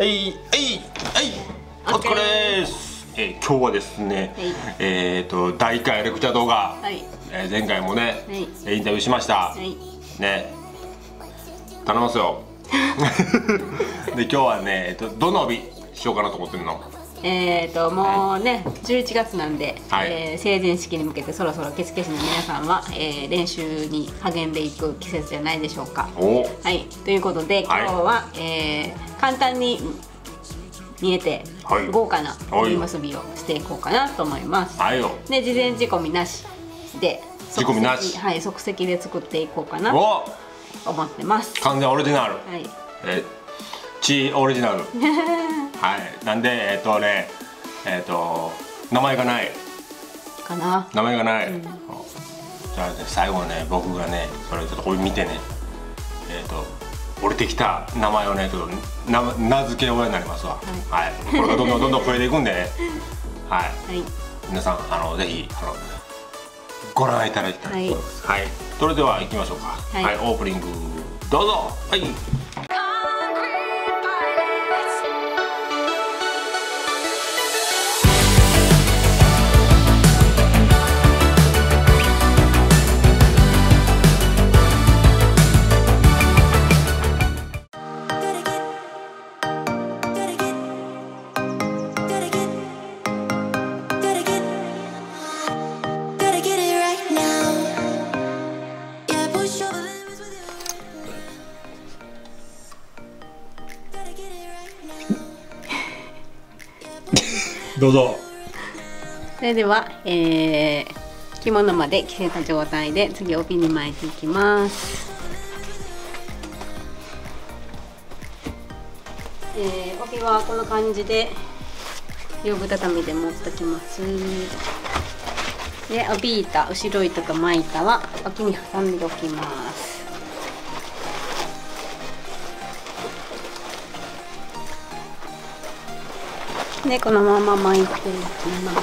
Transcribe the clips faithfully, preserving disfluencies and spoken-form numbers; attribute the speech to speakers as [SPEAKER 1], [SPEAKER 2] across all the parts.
[SPEAKER 1] はいはいはい、お疲れです。えー、今日はですね、はい、えっとだいいっかいレクチャー動画、はい、えー、前回もね、はい、インタビューしました、はい、ね、頼みますよで今日はね、えっとどの帯しようかなと思ってるの。
[SPEAKER 2] えーともうね、じゅういちがつなんで、はい、えー、成人式に向けてそろそろケチケチの皆さんは、えー、練習に励んでいく季節じゃないでしょうか。はい、ということで今日は、はい、えー、簡単に見えて、はい、豪華な帯結びをしていこうかなと思います。はい、で事前仕込みなしで
[SPEAKER 1] 仕込みなし、
[SPEAKER 2] はい、即席で作っていこうかなと思ってます。
[SPEAKER 1] 完全オリジナル、はい、えチオリジナルはい、なんでえっとねえっと名前がない
[SPEAKER 2] かな、
[SPEAKER 1] 名前がない、うん、じゃあ、ね、最後ね僕がねそれちょっとこれ見てね、えっと降りてきた名前をねちょっと名名付け親になりますわ。はい、はい、これがどんどんどんどん増えていくんでねはい、はい、皆さんあのぜひあのご覧いただきたいと思います。はい、はい、それでは行きましょうか。はい、はい、オープニングどうぞ。はい。どうぞ。
[SPEAKER 2] それでは、えー、着物まで着せた状態で次帯に巻いていきます。えー、帯はこの感じで両具畳で持ってきます。で帯板、後ろ板と前板は脇に挟んでおきます。でこのまま巻いていきます。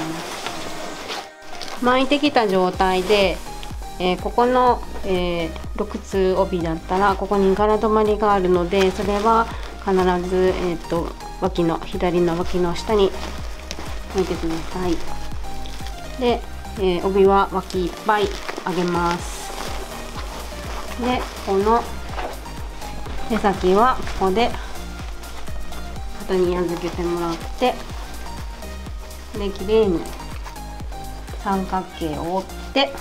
[SPEAKER 2] 巻いてきた状態で、えー、ここの、えー、ろくつ帯だったらここに柄止まりがあるので、それは必ず、えー、と脇の左の脇の下に置いてください。で、えー、帯は脇いっぱい上げます。でこの手先はここで肩に預けてもらって、で綺麗に三角形を折って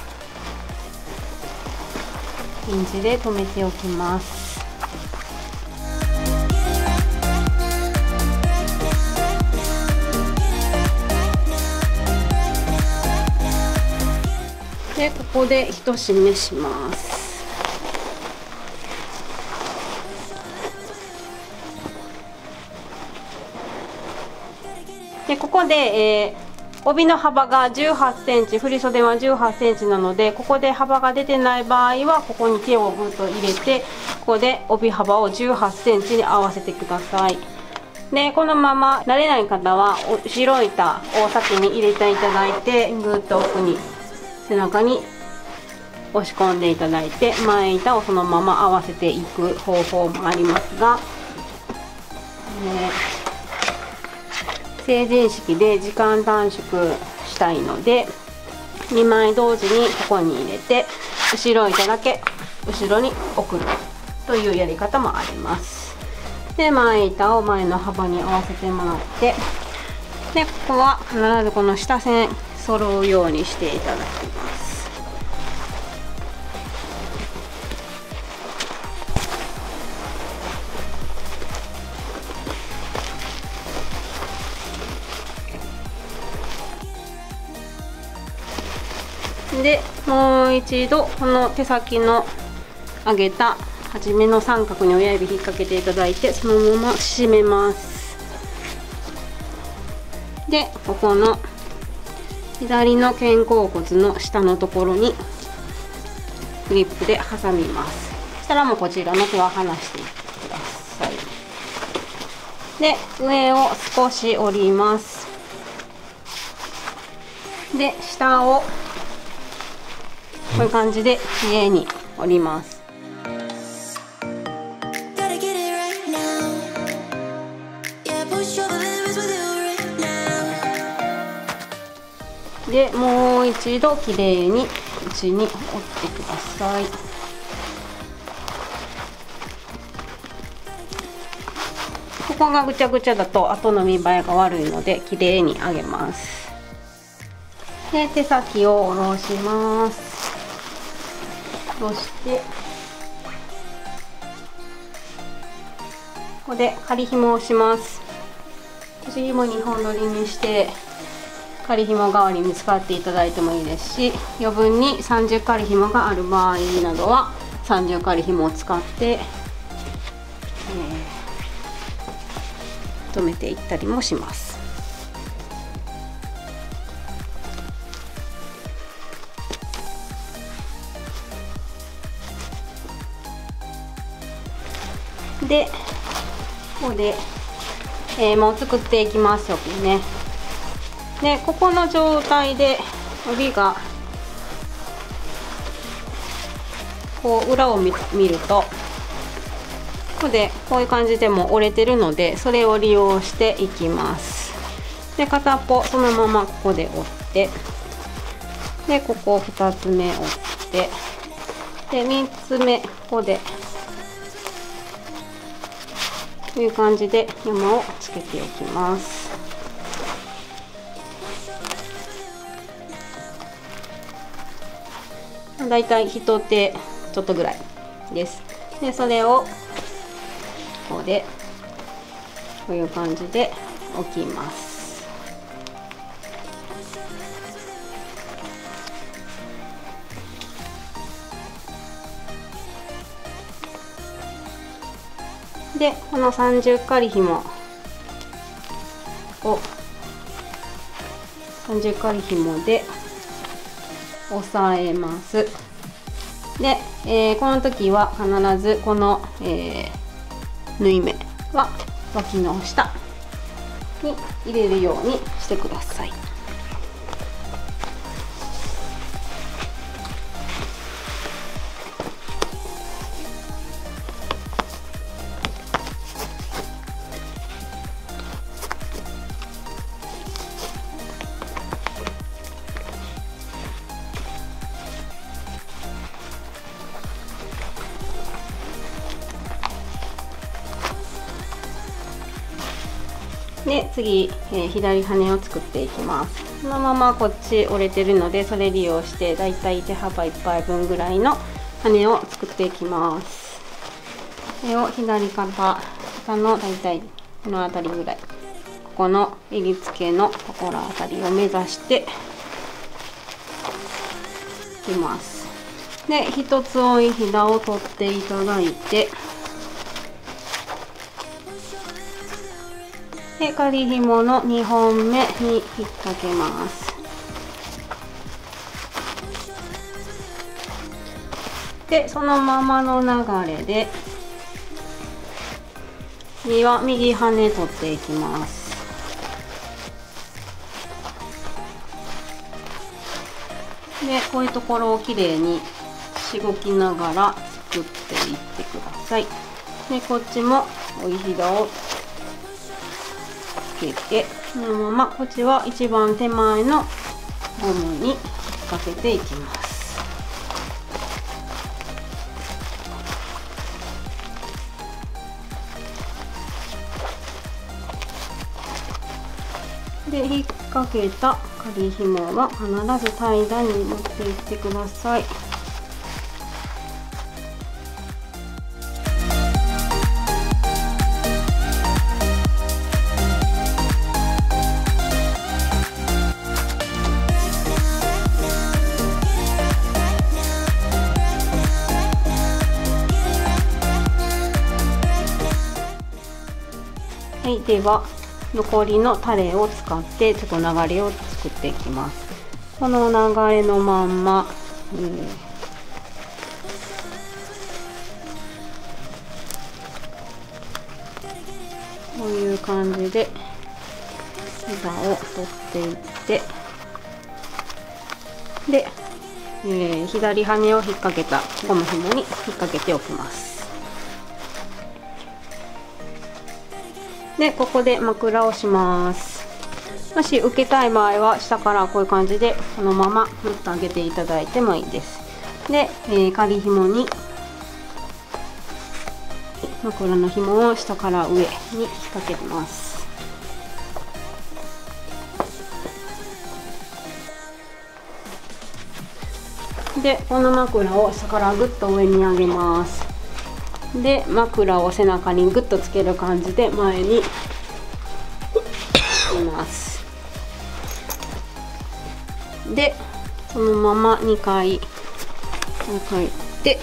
[SPEAKER 2] ピンチで留めておきます。でここで一締めします。でここで、えー、帯の幅がじゅうはちセンチ、振り袖はじゅうはちセンチなので、ここで幅が出てない場合はここに手をぐっと入れて、ここで帯幅をじゅうはちセンチに合わせてください。でこのまま慣れない方は後ろ板を先に入れていただいて、ぐっと奥に背中に押し込んでいただいて、前板をそのまま合わせていく方法もありますが、ね、成人式で時間短縮したいのでにまい同時にここに入れて、後ろ板だけ後ろに送るというやり方もあります。で前板を前の幅に合わせてもらって、でここは必ずこの下線揃うようにしていただきます。でもう一度この手先の上げた初めの三角に親指引っ掛けていただいて、そのまま締めます。でここの左の肩甲骨の下のところにクリップで挟みます。そしたらもうこちらの手は離していってください。で上を少し折ります。で下をこういう感じで綺麗に折ります。 でもう一度きれいに内に折ってください。ここがぐちゃぐちゃだと後の見栄えが悪いのできれいに上げます。で手先を下ろします。下ろしてここで仮紐をします。腰紐にほん取りにして仮紐代わりに使っていただいてもいいですし、余分にさんじゅう仮紐がある場合などはさんじゅう仮紐を使って、えー、留めていったりもします。でここで、えー、もう作っていきましょうね。でここの状態で帯がこう裏を見るとここでこういう感じでも折れてるので、それを利用していきます。で片っぽそのままここで折って、でここふたつめ折って、でみっつめここでこういう感じで山をつけておきます。だいたい一手ちょっとぐらいです。でそれをここでこういう感じで置きます。でこのさんじゅう仮紐をさんじゅう仮紐で押さえます。で、えー、この時は必ずこの、えー、縫い目は脇の下に入れるようにしてください。で次、えー、左羽を作っていきます。このままこっち折れてるのでそれ利用してだいたい手幅いっぱいぶんぐらいの羽を作っていきます。これを左肩肩のだいたいこの辺りぐらい、ここの襟付けのところあたりを目指していきます。で一つ追いひだを取っていただいて、で仮紐のにほんめに引っ掛けます。でそのままの流れで次は右羽取っていきます。でこういうところをきれいにしごきながら作っていってください。でこっちも追いひだをつけて、このままこっちは一番手前のゴムに引っ掛けていきます。で引っ掛けた仮紐は必ず平らに持っていってください。はい、では残りのタレを使ってちょっと流れを作っていきます。この流れのまんま、うん、こういう感じでひだを取っていって、で、えー、左羽を引っ掛けたゴム紐に引っ掛けておきます。でここで枕をします。 もし受けたい場合は下からこういう感じでこのままぐっと上げていただいてもいいです。で、えー、仮紐に枕の紐を下から上に引っ掛けます。でこの枕を下からぐっと上に上げます。で枕を背中にぐっとつける感じで前にいます。でそのままにかい返って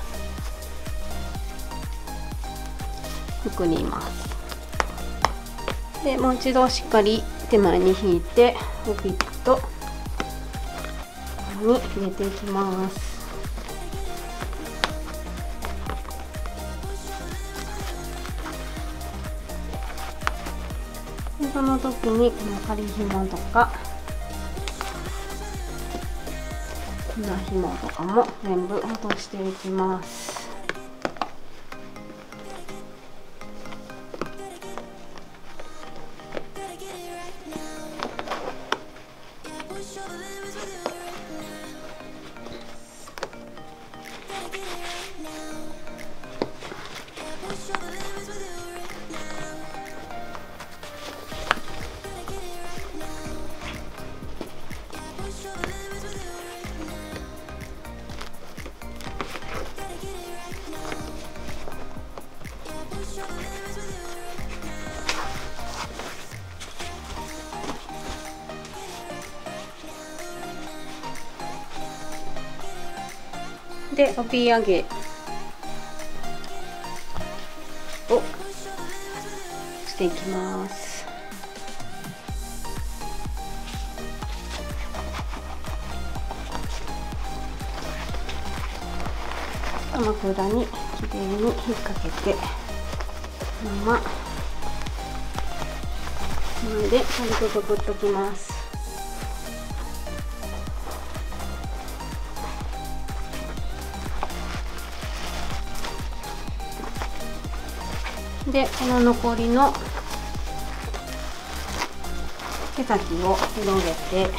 [SPEAKER 2] 服にいます。でもう一度しっかり手前に引いてピッとに入れていきます。でその時にこの仮紐とか裏紐とかも全部落としていきます。で帯揚げをしていきます。枕にきれいに引っ掛けてまま前で軽くくくっときます。でこの残りの手先を広げて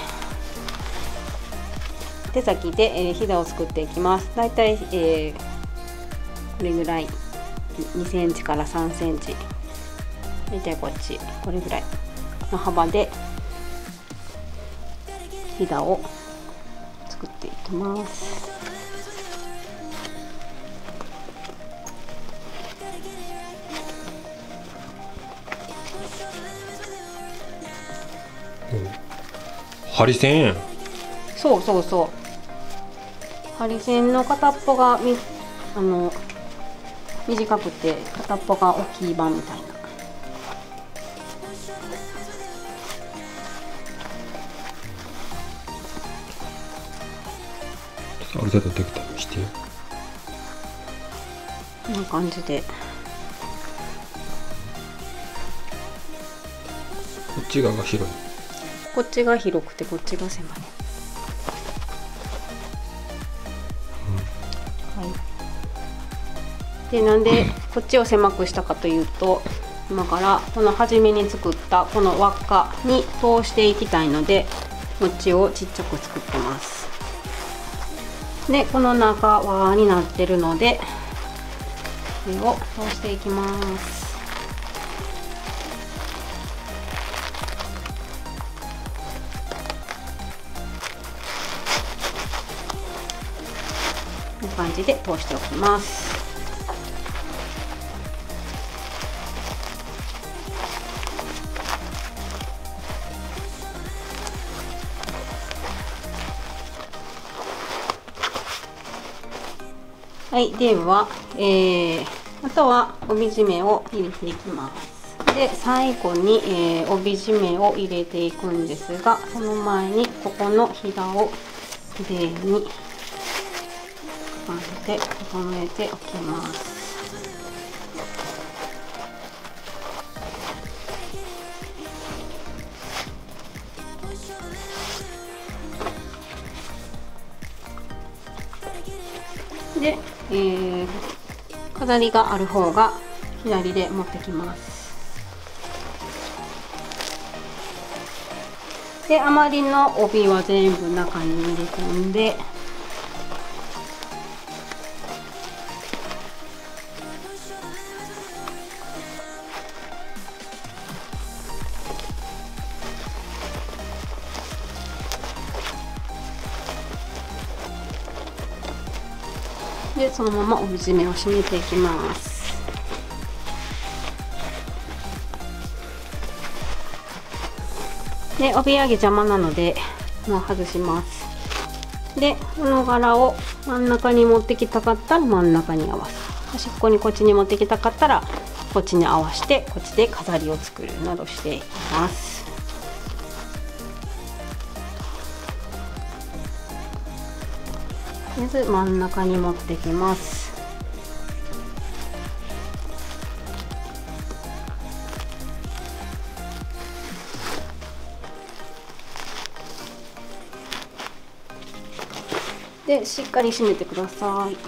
[SPEAKER 2] 手先で、えー、ひだを作っていきます。だいたい、えー、これぐらいにセンチからさんセンチ、だいたいこっちこれぐらいの幅でひだを作っていきます。
[SPEAKER 1] 針線やん。
[SPEAKER 2] そうそうそう、針線の片っぽがみあの短くて片っぽが大きい版みたいな。
[SPEAKER 1] ある程度できたりして
[SPEAKER 2] こんな感じで
[SPEAKER 1] こっち側が広い。
[SPEAKER 2] こっちが広くてこっちが狭い、うん、はい。でなんでこっちを狭くしたかというと、今からこの初めに作ったこの輪っかに通していきたいのでこっちをちっちゃく作ってます。でこの中輪になってるのでこれを通していきます。こんな感じで通しておきます。はい、では、えー、あとは帯締めを入れていきます。で最後に、えー、帯締めを入れていくんですが、その前にここのひだをきれいにまで整えておきます。で、えー、飾りがある方が左で持ってきます。 で余りの帯は全部中に入れ込んで、でそのまま帯締めを締めていきます。で帯揚げ邪魔なのでもう外します。でこの柄を真ん中に持ってきたかったら真ん中に合わす、端っこにこっちに持ってきたかったらこっちに合わせてこっちで飾りを作るなどしていきます。まず真ん中に持ってきます。でしっかり締めてください。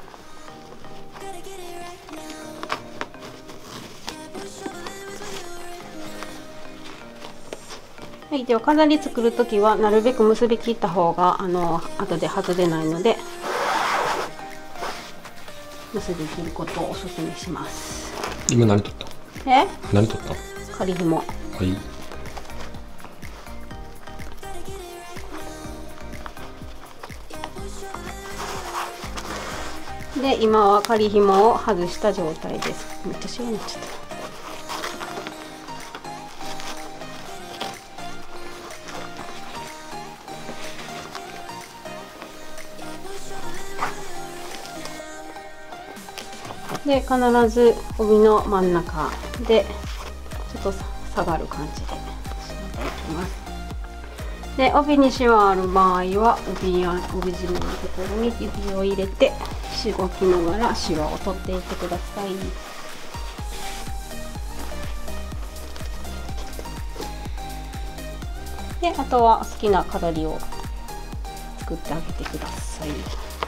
[SPEAKER 2] はい、では飾り作るときはなるべく結び切った方があの後で外れないので結び切ることをおすすめします。
[SPEAKER 1] 今何取った？
[SPEAKER 2] え？
[SPEAKER 1] 何取った？
[SPEAKER 2] 仮紐。
[SPEAKER 1] はい。
[SPEAKER 2] で今は仮紐を外した状態です。めっちゃ白になっちゃった。で必ず帯の真ん中でちょっと下がる感じで締めていきます。で帯にシワある場合は帯や帯締めのところに指を入れてしごきながらシワを取っていってください。であとは好きな飾りを作ってあげてください。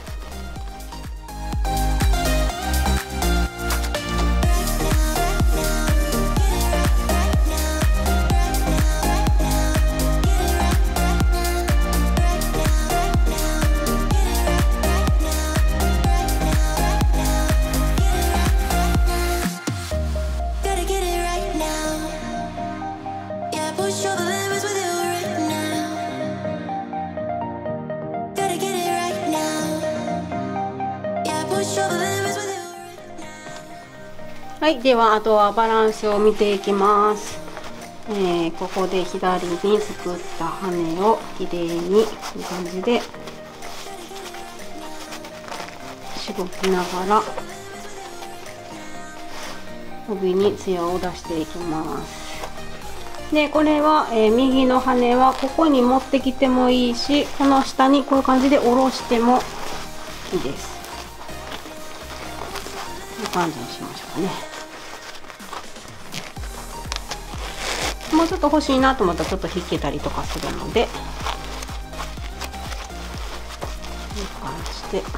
[SPEAKER 2] はい、ではあとはバランスを見ていきます。えー、ここで左に作った羽をきれいにこういう感じでしごきながら帯にツヤを出していきます。でこれは、えー、右の羽はここに持ってきてもいいし、この下にこういう感じで下ろしてもいいです。こういう感じにしましょうかね。もうちょっと欲しいなと思ったらちょっと引けたりとかするのでこういう感じで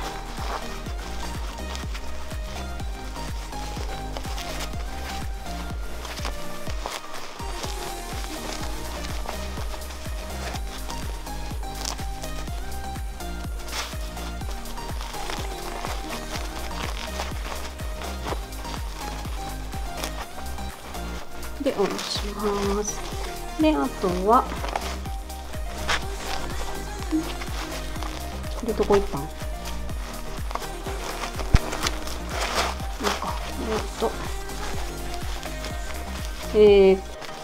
[SPEAKER 2] で下ろします。であとはこれどこ行ったん？なんかえっとえー、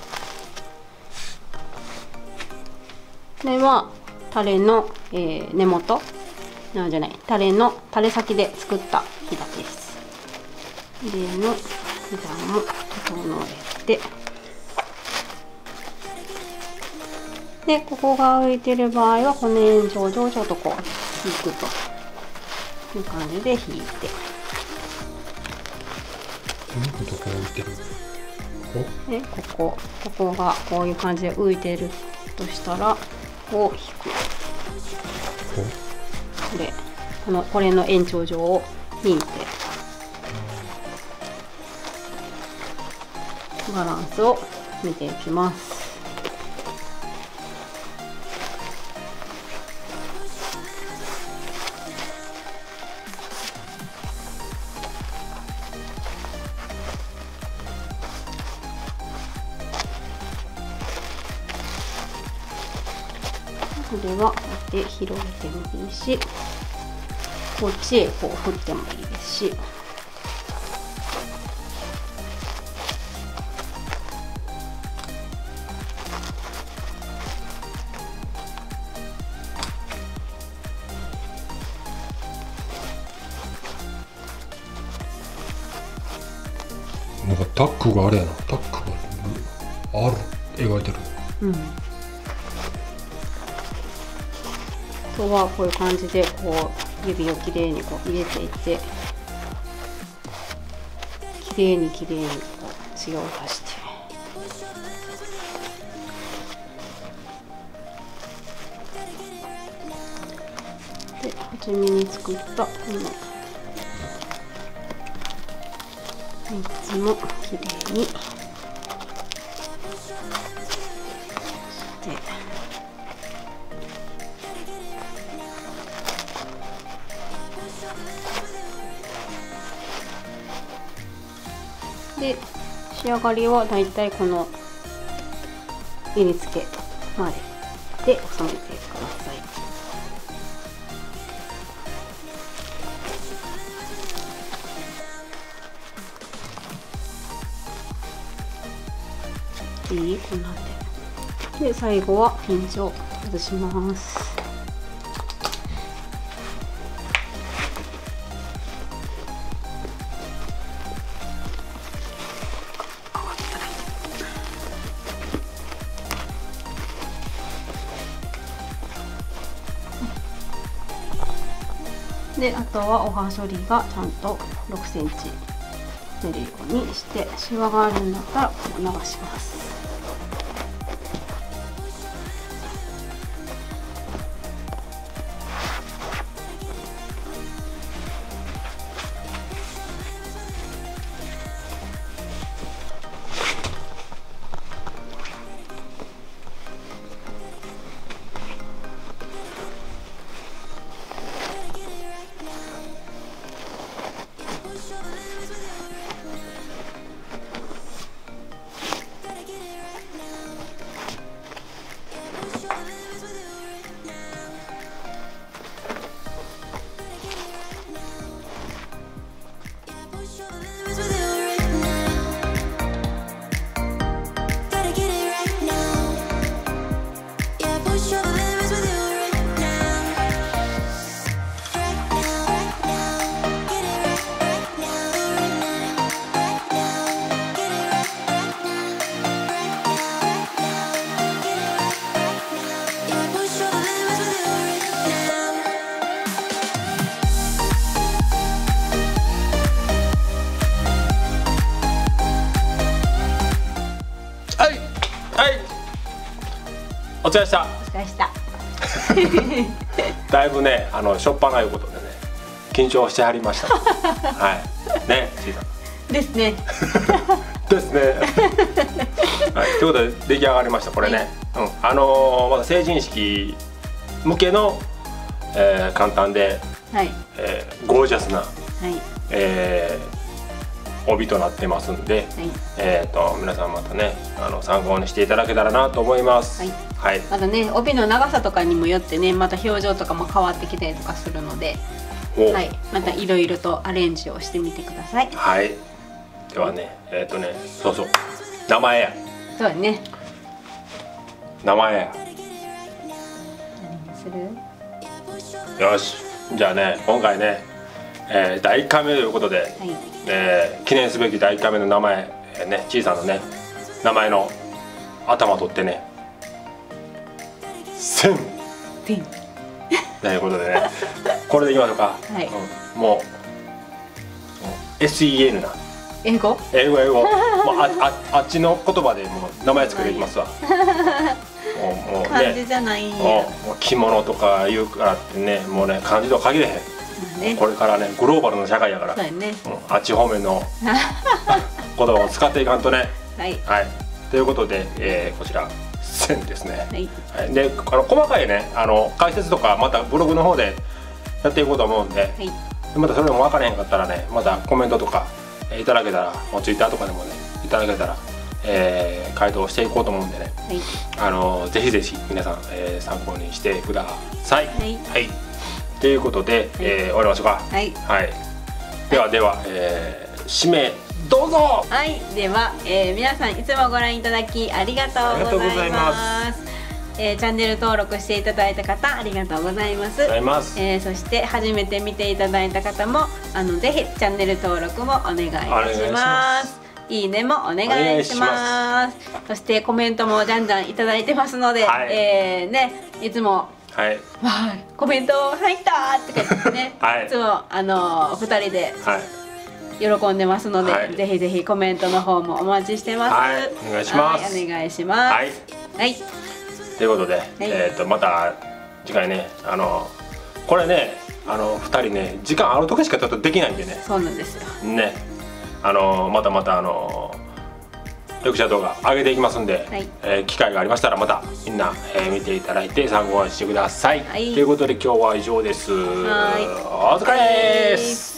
[SPEAKER 2] これはタレの、えー、根元なんじゃないタレのタレ先で作ったひだです。でのひだも整えて、でここが浮いてる場合はこの円状上ちょっとこう引くという感じで引いて、
[SPEAKER 1] どこ浮いてる？
[SPEAKER 2] でここここがこういう感じで浮いてるとしたらこう引く。でこのこれの延長上を引いてバランスを見ていきます。 これはこうやって広げてもいいし、こっちへこう振ってもいいですし。
[SPEAKER 1] なんかタックがあれやな、タックがある描いてる。
[SPEAKER 2] うん。あとはこういう感じでこう指をきれいにこう入れていって、きれいにきれいにこう艶を出して。で、初めに作ったこのみっつもきれいにして。で、仕上がりはだいたいこのえりつけまでで収めてください。いいこんなんで。で、最後はピンチを外します。で、あとはおは処理がちゃんとろくセンチ出るようにして、シワがあるんだったらこう流します。
[SPEAKER 1] お疲れでした。
[SPEAKER 2] お疲れした。
[SPEAKER 1] だいぶね、あのしょっぱないうことでね、緊張してはりました。はい。ね、ちいさん。ですね。ですね。はい、ということで出来上がりましたこれね。はい、うん、あのー、まだ成人式向けの、えー、簡単で、はい、えー、ゴージャスな、はい、えー帯となってますんで、はい、えっと皆さんまたね、あの参考にしていただけたらなと思います。はい。はい、
[SPEAKER 2] またね、帯の長さとかにもよってね、また表情とかも変わってきたりとかするので、はい、またいろいろとアレンジをしてみてください。
[SPEAKER 1] はい。ではね、えっとね、そうそう、名前や。
[SPEAKER 2] そうね。
[SPEAKER 1] 名前や。
[SPEAKER 2] 何にする？
[SPEAKER 1] よし。じゃあね、今回ね、えー、だいいっかいめということで、はい、えー、記念すべきだいいっかいめの名前、えー、ね、ちいさんのね名前の頭取ってね、せんということでね、これでいきましょうか。はい、うん、もう エスイーエヌ な
[SPEAKER 2] 英語
[SPEAKER 1] 英語英語もうあああっちの言葉でもう名前作っていきますわ。もうもうね、
[SPEAKER 2] 漢字じゃないんや。
[SPEAKER 1] もう着物とか言うからってね、もうね漢字と限れへん。ね、これからねグローバルな社会やから、ね、うん、あっち方面の言葉を使っていかんとね。はい、はい、ということで、えー、こちら線ですね。はい、はい、であの細かいね、あの解説とかまたブログの方でやっていこうと思うんで、はい、またそれでも分からへんかったらね、またコメントとかいただけたら、もうツイッターとかでもねいただけたらえー、回答していこうと思うんでね、
[SPEAKER 2] はい、
[SPEAKER 1] あのぜひぜひ皆さん、えー、参考にしてください。
[SPEAKER 2] はい、
[SPEAKER 1] はい、ということで、はい、えー、終わりましょうか。
[SPEAKER 2] はい、
[SPEAKER 1] はい、ではでは、えー、締めどうぞ。
[SPEAKER 2] はい、では、えー、皆さんいつもご覧いただきありがとうございます。えー、チャンネル登録していただいた方ありがとうございます。えー、そして初めて見ていただいた方もあのぜひチャンネル登録もお願いいたします。いいねもお願いします。そしてコメントもじゃんじゃんいただいてますので、はい、えー、ねいつも、はい、わあコメント入ったって言ってね、はい、いつもあのふたりで、はい、喜んでますので、はい、ぜひぜひコメントの方もお待ちしてます。
[SPEAKER 1] はい、お願いします。
[SPEAKER 2] はい、お願いします。はい、はい、
[SPEAKER 1] ということで、はい、えっとまた次回ね、あのこれね、あのふたりね時間ある時しかちょっとできないんでね。
[SPEAKER 2] そうなんですよ。
[SPEAKER 1] ね、あのまたまたあのレクチャー動画上げていきますんで、はい、えー、機会がありましたらまたみんな、えー、見ていただいて参考にしてください。はい、ということで今日は以上です。はい、お疲れです。